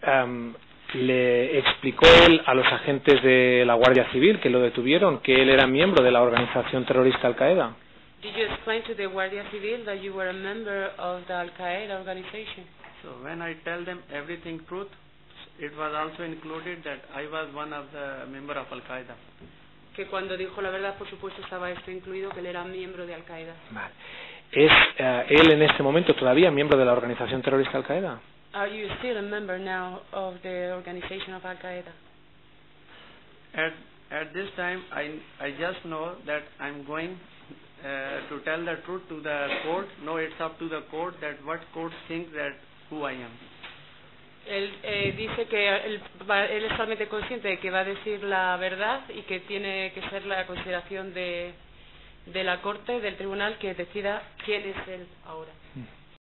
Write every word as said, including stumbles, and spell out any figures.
um, le explicó él a los agentes de la Guardia Civil que lo detuvieron que él era miembro de la organización terrorista Al-Qaeda? Did you explain to the Guardia Civil that you were a member of the Al-Qaeda organization? So when I tell them everything truth, it was also included that I was one of the member of Al-Qaeda. Que cuando dijo la verdad, por supuesto, estaba esto incluido, que él era miembro de Al-Qaeda. Vale. ¿Es uh, él en este momento todavía miembro de la organización terrorista Al-Qaeda? Are you still a member now of the organization of Al-Qaeda? At at this time, I I just know that I'm going uh, to tell the truth to the court. No, it's up to the court that what court thinks that who I am. Él eh, dice que él, va, él es totalmente consciente de que va a decir la verdad y que tiene que ser la consideración de, de la corte, del tribunal, que decida quién es él ahora.